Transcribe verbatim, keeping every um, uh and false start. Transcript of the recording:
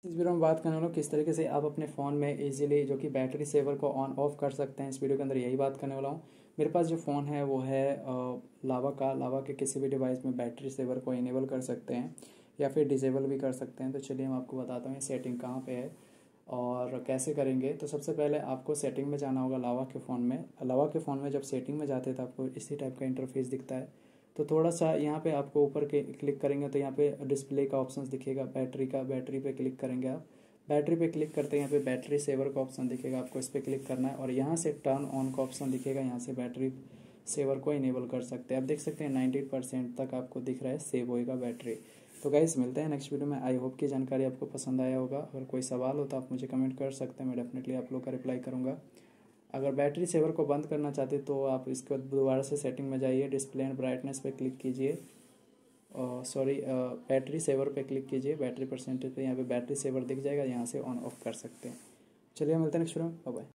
इस वीडियो में बात करने वाला हूँ किस तरीके से आप अपने फ़ोन में इजीली जो कि बैटरी सेवर को ऑन ऑफ कर सकते हैं। इस वीडियो के अंदर यही बात करने वाला हूँ। मेरे पास जो फ़ोन है वो है लावा का। लावा के किसी भी डिवाइस में बैटरी सेवर को इनेबल कर सकते हैं या फिर डिसेबल भी कर सकते हैं। तो चलिए मैं आपको बताता हूँ ये सेटिंग कहाँ पे है और कैसे करेंगे। तो सबसे पहले आपको सेटिंग में जाना होगा लावा के फ़ोन में। लावा के फ़ोन में जब सेटिंग में जाते हैं तो आपको इसी टाइप का इंटरफेस दिखता है। तो थोड़ा सा यहाँ पे आपको ऊपर के क्लिक करेंगे तो यहाँ पे डिस्प्ले का ऑप्शन दिखेगा, बैटरी का। बैटरी पे क्लिक करेंगे आप। बैटरी पे क्लिक करते हैं यहाँ पे बैटरी सेवर का ऑप्शन दिखेगा, आपको इस पर क्लिक करना है और यहाँ से टर्न ऑन का ऑप्शन दिखेगा। यहाँ से बैटरी सेवर को इनेबल कर सकते हैं। आप देख सकते हैं नाइन्टी परसेंट तक आपको दिख रहा है सेव होएगा बैटरी। तो गाइस मिलते हैं नेक्स्ट वीडियो में। आई होप की जानकारी आपको पसंद आया होगा। अगर कोई सवाल हो तो आप मुझे कमेंट कर सकते हैं, मैं डेफिनेटली आप लोग का रिप्लाई करूँगा। अगर बैटरी सेवर को बंद करना चाहते तो आप इसके बाद दोबारा से सेटिंग में जाइए, डिस्प्ले एंड ब्राइटनेस पे क्लिक कीजिए, सॉरी बैटरी सेवर पे क्लिक कीजिए, बैटरी परसेंटेज पे यहाँ पे बैटरी सेवर दिख जाएगा, यहाँ से ऑन ऑफ कर सकते हैं। चलिए मिलते हैं नेक्स्ट वीडियो में, बाय बाय।